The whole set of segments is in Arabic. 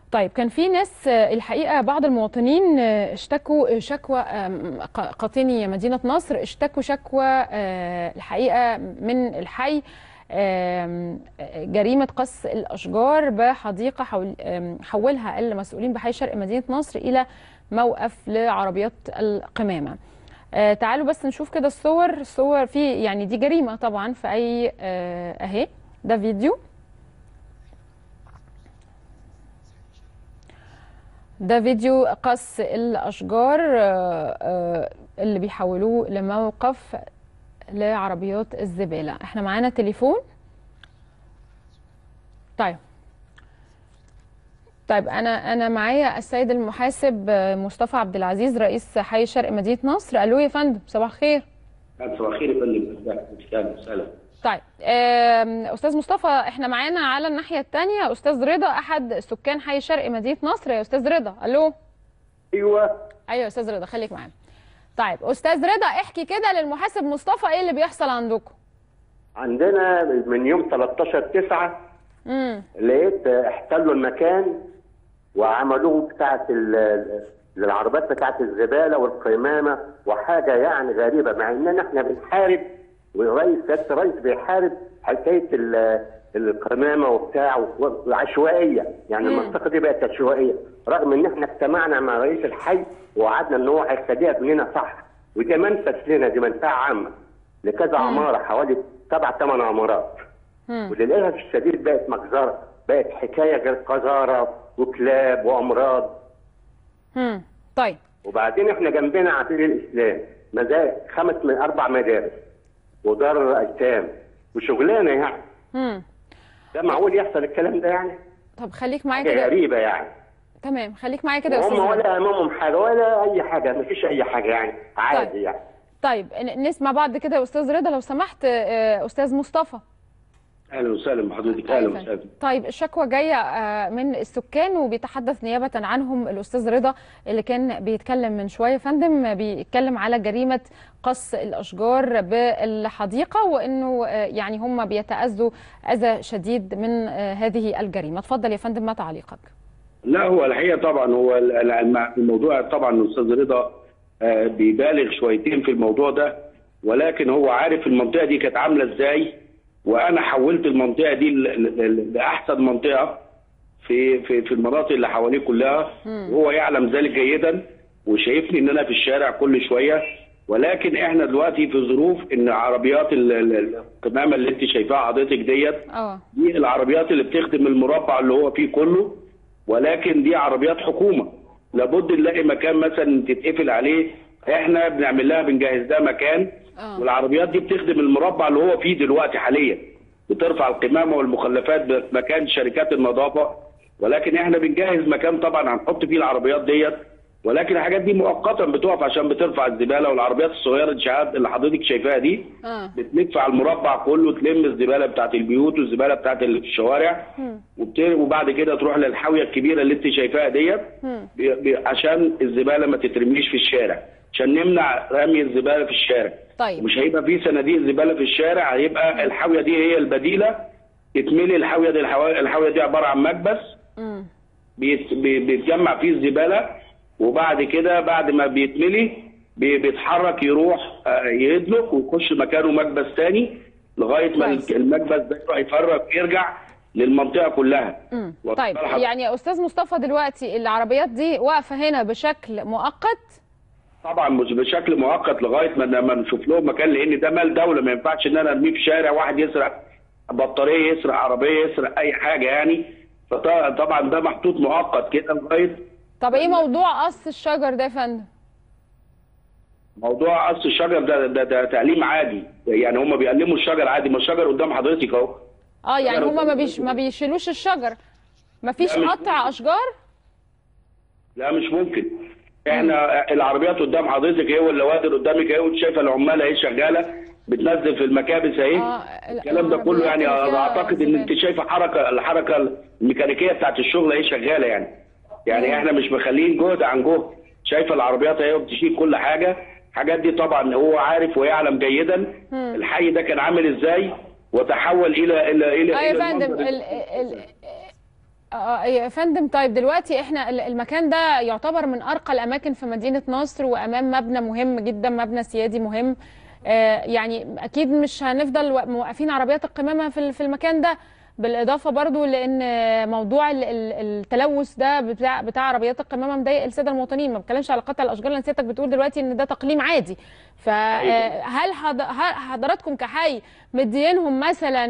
طيب كان في ناس الحقيقة بعض المواطنين اشتكوا شكوى قاطني مدينة نصر اشتكوا شكوى الحقيقة من الحي جريمة قص الأشجار بحديقة حولها المسؤولين بحي شرق مدينة نصر إلى موقف لعربيات القمامة. تعالوا بس نشوف كده الصور في يعني دي جريمة طبعا في أي أهي ده فيديو. ده فيديو قص الأشجار اللي بيحولوه لموقف لعربيات الزبالة. احنا معانا تليفون. طيب انا معايا السيد المحاسب مصطفى عبد العزيز رئيس حي شرق مدينة نصر. الو يا فندم، صباح الخير. صباح الخير يا فندم. طيب استاذ مصطفى، احنا معانا على الناحية الثانية استاذ رضا احد سكان حي شرق مدينة نصر. يا استاذ رضا، الو. ايوه يا استاذ رضا، خليك معانا. طيب استاذ رضا، احكي كده للمحاسب مصطفى ايه اللي بيحصل عندكم. عندنا من يوم 13/9 لقيت احتلوا المكان وعملوه بتاعه العربات بتاعه الزباله والقمامه وحاجه يعني غريبه، مع اننا احنا بنحارب سياده الرئيس بيحارب حكايه القمامه وبتاع وعشوائيه، يعني المنطقه دي بقت عشوائيه، رغم ان احنا اجتمعنا مع رئيس الحي ووعدنا ان هو هيستجيب لنا صح، ودي منفذ لنا، دي منفعه عامه لكذا عماره، حوالي 7-8 عمارات. وللاسف الشديد بقت مجزره، بقت حكايه غير قذاره وكلاب وامراض. طيب وبعدين احنا جنبنا عبير الاسلام 4 مدارس ودار ايتام وشغلانه يعني. ده معقول يحصل الكلام ده يعني؟ طب خليك معايا كده. غريبه يعني. تمام، خليك معايا كده يا استاذ. هم ولا امامهم حاجه ولا اي حاجه، مفيش اي حاجه يعني، عادي. طيب. يعني طيب نسمع بعض كده يا استاذ رضا لو سمحت. استاذ مصطفى، اهلا وسهلا بحضرتك. اهلا وسهلا. طيب الشكوى جايه من السكان وبيتحدث نيابه عنهم الاستاذ رضا اللي كان بيتكلم من شويه. فندم بيتكلم على جريمه قص الاشجار بالحديقه، وانه يعني هم بيتاذوا اذى شديد من هذه الجريمه. اتفضل يا فندم، ما تعليقك؟ لا، هو الحقيقه طبعا هو الموضوع طبعا الاستاذ رضا بيبالغ شويتين في الموضوع ده، ولكن هو عارف المنطقه دي كانت عامله ازاي، وانا حولت المنطقه دي لاحسن منطقه في المناطق اللي حواليه كلها، وهو يعلم ذلك جيدا وشايفني ان انا في الشارع كل شويه. ولكن احنا دلوقتي في ظروف ان عربيات القمامه اللي انت شايفاها حضرتك دي العربيات اللي بتخدم المربع اللي هو فيه كله، ولكن دي عربيات حكومه، لابد نلاقي مكان مثلا تتقفل عليه، احنا بنعمل لها بنجهز لها مكان. والعربيات دي بتخدم المربع اللي هو فيه دلوقتي حاليا، بترفع القمامه والمخلفات بمكان شركات النظافه، ولكن احنا بنجهز مكان طبعا هنحط فيه العربيات ديت، ولكن الحاجات دي مؤقتا بتقف عشان بترفع الزباله. والعربيات الصغيره اللي حضرتك شايفاها دي بتلف على المربع كله، تلم الزباله بتاعت البيوت والزباله بتاعت الشوارع، وبعد كده تروح للحاويه الكبيره اللي انت شايفاها ديت عشان الزباله ما تترميش في الشارع، عشان نمنع رمي الزباله في الشارع. طيب. مش هيبقى في صناديق زباله في الشارع، هيبقى الحاويه دي هي البديله، تتملي الحاويه دي عباره عن مكبس بيتجمع فيه الزباله، وبعد كده بعد ما بيتملي بيتحرك يروح يدلق ويخش مكانه مكبس ثاني لغايه ما المكبس ده يروح يفرغ يرجع للمنطقه كلها. طيب يعني يا استاذ مصطفى دلوقتي العربيات دي واقفه هنا بشكل مؤقت؟ طبعا مش بشكل مؤقت لغايه ما نشوف لهم مكان، لان ده مال دوله، ما ينفعش ان انا ارميه في شارع، واحد يسرق بطاريه، يسرق عربيه، يسرق اي حاجه يعني. فطبعا ده محطوط مؤقت كده لغايه. طب ايه موضوع قص الشجر ده يا فندم؟ موضوع قص الشجر ده تعليم عادي، يعني هم بيقلموا الشجر عادي، ما الشجر قدام حضرتك اهو. يعني هم ما بيشيلوش الشجر؟ مفيش قطع اشجار؟ لا مش ممكن. احنا العربيات قدام حضرتك اهي، واللوادر قدامك اهي، وانت شايفه العماله اهي شغاله بتنزل في المكابس اهي. الكلام ده كله يعني اعتقد ان انت شايفه الحركه الميكانيكيه بتاعت الشغل اهي شغاله يعني احنا مش مخلين جهد عن جهد. شايفه العربيات اهي بتشيل كل حاجه. الحاجات دي طبعا هو عارف ويعلم جيدا الحي ده كان عامل ازاي وتحول الى يا فندم يا فندم. طيب دلوقتي احنا المكان ده يعتبر من ارقى الاماكن في مدينة نصر، وامام مبنى مهم جدا، مبنى سيادي مهم. يعني اكيد مش هنفضل موقفين عربيات القمامة في المكان ده، بالاضافة برضو لان موضوع التلوث ده بتاع عربيات القمامة مضايق السادة المواطنين. ما بتكلمش على قطع الاشجار لان سيادتك بتقول دلوقتي ان ده تقليم عادي. فهل حضراتكم كحي مدينهم مثلا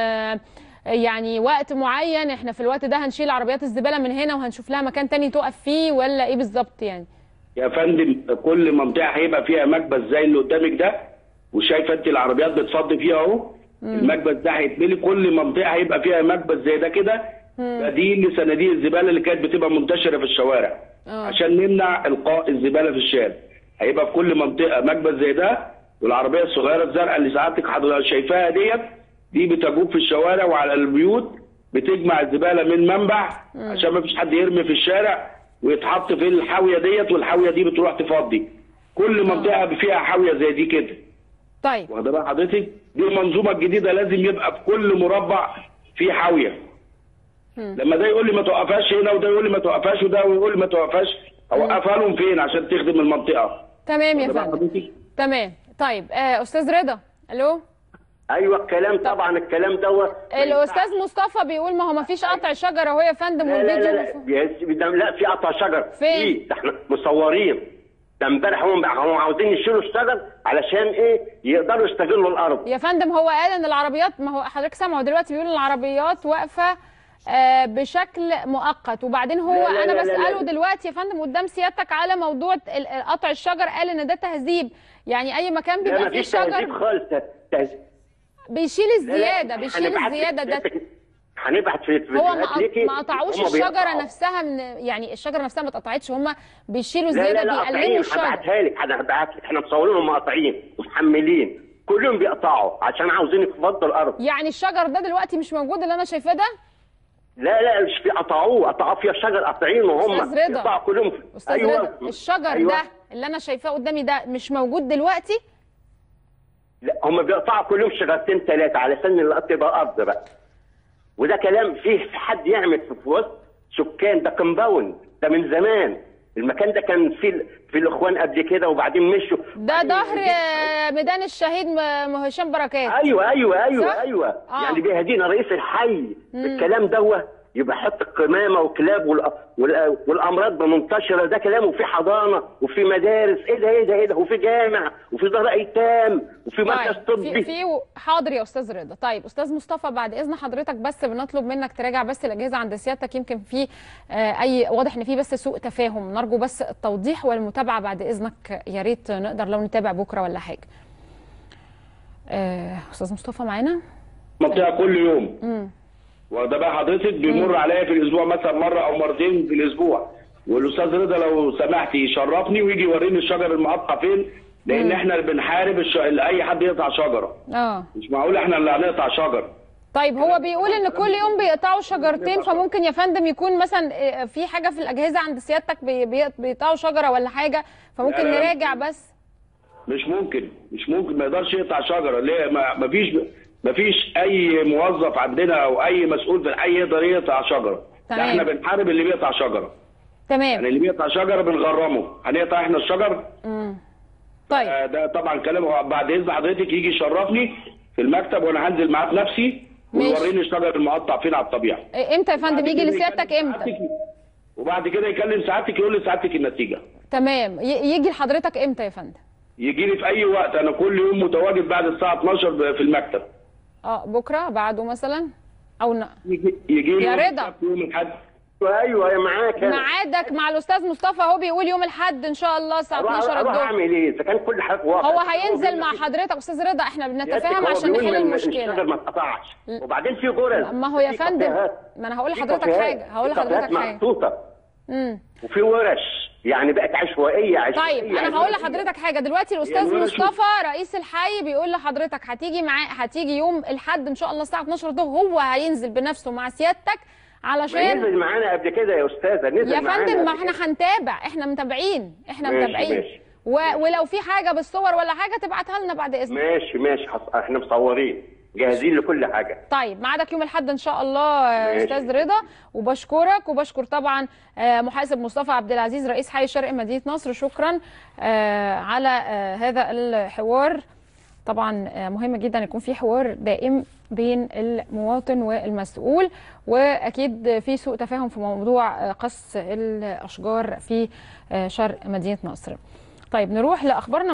يعني وقت معين، احنا في الوقت ده هنشيل عربيات الزبالة من هنا وهنشوف لها مكان تاني تقف فيه، ولا ايه بالظبط يعني؟ يا فندم كل منطقه هيبقى فيها مكبس زي اللي قدامك ده، وشايفه انت العربيات بتفضي فيها اهو. المكبس ده هيتملي، كل منطقه هيبقى فيها مكبس زي ده كده، بديل لصناديق الزباله اللي كانت بتبقى منتشره في الشوارع عشان نمنع القاء الزباله في الشارع. هيبقى في كل منطقه مكبس زي ده، والعربيه الصغيره الزرقاء اللي سعادتك حضرتك شايفاها دي بتجوب في الشوارع وعلى البيوت، بتجمع الزباله من منبع عشان ما فيش حد يرمي في الشارع ويتحط في الحاويه والحاويه دي بتروح تفضي. كل منطقه فيها حاويه زي دي كده. طيب واخده بقى حضرتك؟ دي المنظومه الجديده لازم يبقى في كل مربع في حاويه. لما ده يقول لي ما توقفهاش هنا، وده يقول لي ما توقفهاش، وده يقول لي ما توقفهاش، اوقفها لهم فين عشان تخدم المنطقه؟ تمام يا فندم. تمام. طيب استاذ رضا، الو. ايوه الكلام طبعا الكلام دوت. الاستاذ مصطفى بيقول ما هو ما فيش قطع شجره اهو يا فندم، والفيديو لا في قطع شجر. فين؟ ده احنا مصورين ده امبارح. هم عاوزين يشيلوا الشجر علشان ايه؟ يقدروا يستغلوا الارض. يا فندم هو قال ان العربيات، ما هو حضرتك سامعه دلوقتي بيقول العربيات واقفه بشكل مؤقت، وبعدين هو انا بساله دلوقتي يا فندم قدام سيادتك على موضوع قطع الشجر، قال ان ده تهذيب. يعني اي مكان بيبقى فيه شجر تهذيب خالص. بيشيل الزياده، بيشيل الزياده ده. هنبعت في هو ما قطعوش الشجره نفسها، من يعني الشجره نفسها ما اتقطعتش، هم بيشيلوا الزياده، بيقللوا الشجر. هبعتها لك، احنا مصورينهم مقاطعين ومحملين، كلهم بيقطعوا عشان عاوزين يفضوا الارض. يعني الشجر ده دلوقتي مش موجود اللي انا شايفاه ده؟ لا مش في، قطعوا فيها الشجر قاطعين وهم استاذ رضا كلهم. استاذ رضا الشجر ده اللي انا شايفاه قدامي ده مش موجود دلوقتي؟ لا هم بيقطعوا كلهم شجرتين ثلاثه على سن الارض تبقى ارض بقى. وده كلام فيه حد يعمل في وسط سكان؟ ده كومباوند، ده من زمان. المكان ده كان في الاخوان قبل كده وبعدين مشوا. ده ظهر ميدان الشهيد هشام بركات. ايوه يعني بيهدينا رئيس الحي بالكلام دوت. يبقى حط قمامه وكلاب والامراض منتشره، ده كلام. وفي حضانه وفي مدارس، ايه ده وفي جامع وفي دار ايتام وفي مركز طبي. حاضر يا استاذ رضا. طيب استاذ مصطفى بعد اذن حضرتك بس بنطلب منك تراجع بس الاجهزه عند سيادتك، يمكن في واضح ان في بس سوء تفاهم، نرجو بس التوضيح والمتابعه بعد اذنك، يا ريت نقدر لو نتابع بكره ولا حاجه. استاذ مصطفى معانا؟ منطقه كل يوم. واخده بقى حضرتك بيمر عليا في الاسبوع مثلا مره او مرتين في الاسبوع، والاستاذ رضا لو سمحتي يشرفني ويجي يوريني الشجر المقطع فين، لان احنا اللي بنحارب اي حد يقطع شجره. مش معقول احنا اللي هنقطع شجر. طيب هو بيقول ان كل يوم بيقطعوا شجرتين، فممكن يا فندم يكون مثلا في حاجه في الاجهزه عند سيادتك بيقطعوا شجره ولا حاجه، فممكن نراجع بس. مش ممكن ما يقدرش يقطع شجره. ليه؟ ما فيش اي موظف عندنا او اي مسؤول في الحي يقدر يقطع شجره. تمام. احنا بنحارب اللي بيقطع شجره. تمام. يعني اللي بيقطع شجره بنغرمه، هنقطع احنا الشجر؟ طيب ده طبعا كلام. بعد اذن حضرتك يجي يشرفني في المكتب وانا هنزل معاه بنفسي ويوريني الشجر المقطع فين على الطبيعه. امتى يا فندم يجي لسيادتك؟ امتى؟ وبعد كده يكلم سعادتك يقول لي سعادتك النتيجه. تمام. يجي لحضرتك امتى يا فندم؟ يجي لي في اي وقت، انا كل يوم متواجد بعد الساعه 12 في المكتب. بكره بعده مثلا او يجي لي يا رضا يوم الاحد. ايوه معاك. ميعادك مع الاستاذ مصطفى هو بيقول يوم الاحد ان شاء الله الساعه 12 الظهر. اعمل ايه اذا كان كل حاجه واقع؟ هو هينزل مع حضرتك استاذ رضا، احنا بنتفاهم عشان نحل المشكله. الشجر ما اتقطعش وبعدين في غرز. ما هو يا فندم ما انا هقول لحضرتك حاجه، محطوطه وفي ورش، يعني بقت عشوائيه. طيب انا هقول لحضرتك حاجه دلوقتي. الاستاذ مصطفى رئيس الحي بيقول لحضرتك هتيجي يوم الاحد ان شاء الله الساعه 12 الظهر، هو هينزل بنفسه مع سيادتك علشان نزل معانا قبل كده يا استاذه. نزل يا فندم، ما احنا هنتابع، احنا متابعين ولو في حاجه بالصور ولا حاجه تبعتها لنا بعد اذنك. ماشي احنا مصورين. جاهزين لكل حاجه. طيب ميعادك يوم الاحد ان شاء الله استاذ رضا، وبشكرك وبشكر طبعا محاسب مصطفى عبد العزيز رئيس حي شرق مدينه نصر. شكرا على هذا الحوار. طبعا مهم جدا يكون في حوار دائم بين المواطن والمسؤول، واكيد في سوء تفاهم في موضوع قص الاشجار في شرق مدينه نصر. طيب نروح لاخبارنا.